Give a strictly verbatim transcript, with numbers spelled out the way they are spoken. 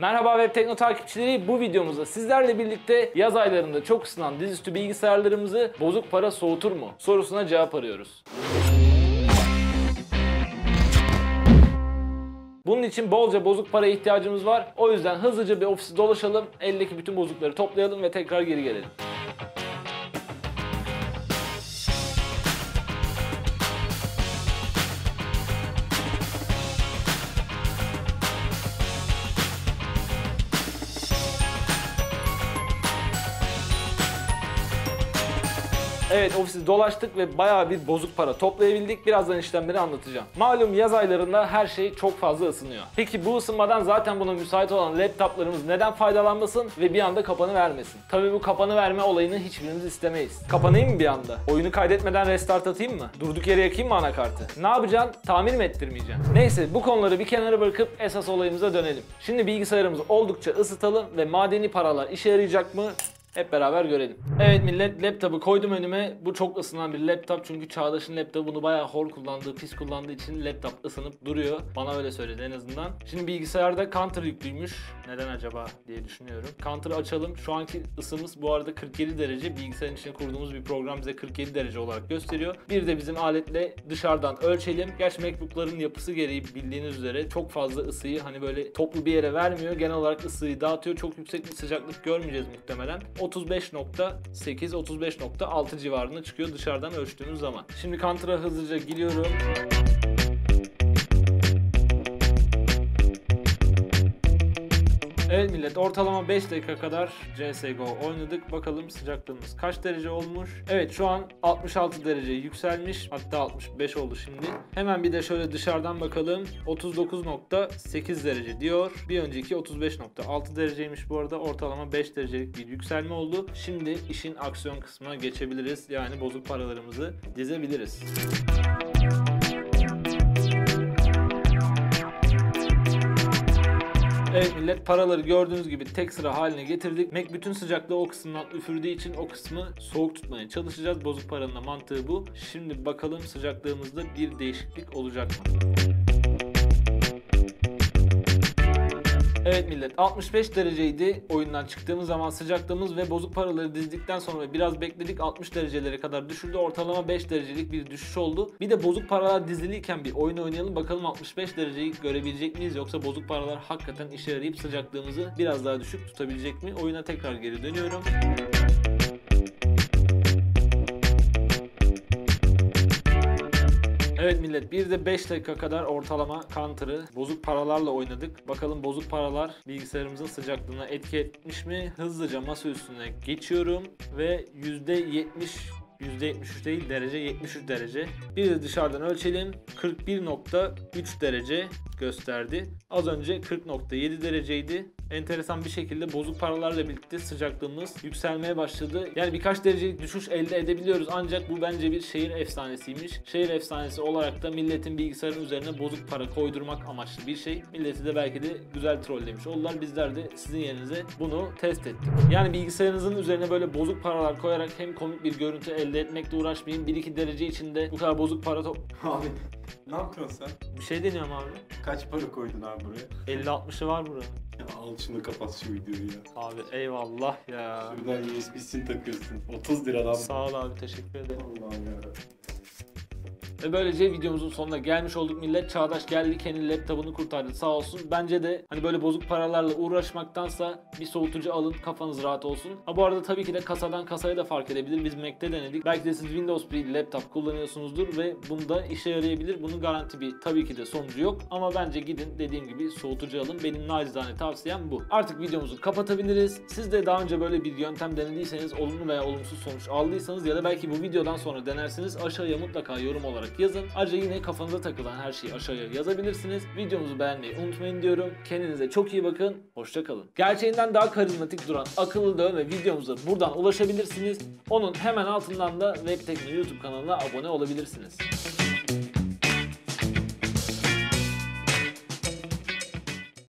Merhaba Web Tekno takipçileri, bu videomuzda sizlerle birlikte yaz aylarında çok ısınan dizüstü bilgisayarlarımızı bozuk para soğutur mu sorusuna cevap arıyoruz. Bunun için bolca bozuk paraya ihtiyacımız var. O yüzden hızlıca bir ofisi dolaşalım, eldeki bütün bozukları toplayalım ve tekrar geri gelelim. Evet, ofisi dolaştık ve bayağı bir bozuk para toplayabildik. Birazdan işlemleri anlatacağım. Malum yaz aylarında her şey çok fazla ısınıyor. Peki bu ısınmadan zaten buna müsait olan laptoplarımız neden faydalanmasın ve bir anda kapanıvermesin? Tabii bu kapanıverme olayını hiçbirimiz istemeyiz. Kapanayım mı bir anda? Oyunu kaydetmeden restart atayım mı? Durduk yere yakayım mı anakartı? Ne yapacaksın? Tamir mi ettirmeyeceğim? Neyse, bu konuları bir kenara bırakıp esas olayımıza dönelim. Şimdi bilgisayarımızı oldukça ısıtalım ve madeni paralar işe yarayacak mı? Hep beraber görelim. Evet millet, laptopu koydum önüme. Bu çok ısınan bir laptop çünkü Çağdaş'ın laptopu bunu bayağı hor kullandığı, pis kullandığı için laptop ısınıp duruyor. Bana öyle söyledi en azından. Şimdi bilgisayarda Counter yüklüymüş. Neden acaba diye düşünüyorum. Counter'ı açalım. Şu anki ısımız bu arada kırk yedi derece. Bilgisayarın içine kurduğumuz bir program bize kırk yedi derece olarak gösteriyor. Bir de bizim aletle dışarıdan ölçelim. Gerçi MacBook'ların yapısı gereği bildiğiniz üzere çok fazla ısıyı hani böyle toplu bir yere vermiyor. Genel olarak ısıyı dağıtıyor. Çok yüksek bir sıcaklık görmeyeceğiz muhtemelen. otuz beş nokta sekiz otuz beş nokta altı civarında çıkıyor dışarıdan ölçtüğümüz zaman. Şimdi Counter'a hızlıca giriyorum. Evet millet, ortalama beş dakika kadar C S G O oynadık. Bakalım sıcaklığımız kaç derece olmuş? Evet, şu an altmış altı derece yükselmiş. Hatta altmış beş oldu şimdi. Hemen bir de şöyle dışarıdan bakalım. otuz dokuz nokta sekiz derece diyor. Bir önceki otuz beş nokta altı dereceymiş bu arada. Ortalama beş derecelik bir yükselme oldu. Şimdi işin aksiyon kısmına geçebiliriz. Yani bozuk paralarımızı dizebiliriz. Evet millet, paraları gördüğünüz gibi tek sıra haline getirdik. Mac bütün sıcaklığı o kısımdan üfürdüğü için o kısmı soğuk tutmaya çalışacağız. Bozuk paranın da mantığı bu. Şimdi bakalım sıcaklığımızda bir değişiklik olacak mı? Evet millet, altmış beş dereceydi oyundan çıktığımız zaman sıcaklığımız ve bozuk paraları dizdikten sonra biraz bekledik, altmış derecelere kadar düşürdü. Ortalama beş derecelik bir düşüş oldu. Bir de bozuk paralar diziliyken bir oyun oynayalım, bakalım altmış beş dereceyi görebilecek miyiz, yoksa bozuk paralar hakikaten işe yarayıp sıcaklığımızı biraz daha düşük tutabilecek mi? Oyuna tekrar geri dönüyorum. Evet millet, bir de beş dakika kadar ortalama Counter'ı bozuk paralarla oynadık. Bakalım bozuk paralar bilgisayarımızın sıcaklığına etki etmiş mi? Hızlıca masa üstüne geçiyorum ve yüzde yetmiş yüzde yetmiş üç değil, derece yetmiş üç derece. Bir de dışarıdan ölçelim. kırk bir nokta üç derece gösterdi. Az önce kırk nokta yedi dereceydi. Enteresan bir şekilde bozuk paralarla birlikte sıcaklığımız yükselmeye başladı. Yani birkaç derecelik düşüş elde edebiliyoruz, ancak bu bence bir şehir efsanesiymiş. Şehir efsanesi olarak da milletin bilgisayarın üzerine bozuk para koydurmak amaçlı bir şey. Milleti de belki de güzel trollemiş oldular. Bizler de sizin yerinize bunu test ettik. Yani bilgisayarınızın üzerine böyle bozuk paralar koyarak hem komik bir görüntü elde etmekle uğraşmayın. bir iki derece içinde bu kadar bozuk para top... Abi ne yapıyorsun sen? Bir şey deniyorum abi. Kaç para koydun abi buraya? elli altmışı var burada. Ya al şunu, kapat şu videoyu ya. Abi eyvallah ya. Şuradan U S B'sini takıyorsun. otuz liradan. Sağ ol abi, teşekkür ederim. Allah'ım ya. Ve böylece videomuzun sonuna gelmiş olduk millet. Çağdaş geldi, kendi laptopunu kurtardı sağ olsun. Bence de hani böyle bozuk paralarla uğraşmaktansa bir soğutucu alın, kafanız rahat olsun. Ha bu arada tabii ki de kasadan kasaya da fark edebilir. Biz Mac'te denedik. Belki de siz Windows bir laptop kullanıyorsunuzdur ve bunda işe yarayabilir. Bunun garanti bir tabii ki de sonucu yok. Ama bence gidin dediğim gibi soğutucu alın. Benim nacizane tavsiyem bu. Artık videomuzu kapatabiliriz. Siz de daha önce böyle bir yöntem denediyseniz, olumlu veya olumsuz sonuç aldıysanız ya da belki bu videodan sonra denersiniz, aşağıya mutlaka yorum olarak yazın. Ayrıca yine kafanıza takılan her şeyi aşağıya yazabilirsiniz. Videomuzu beğenmeyi unutmayın diyorum. Kendinize çok iyi bakın. Hoşça kalın. Gerçeğinden daha karizmatik duran akıllı dövme videomuza buradan ulaşabilirsiniz. Onun hemen altından da Web Tekno YouTube kanalına abone olabilirsiniz.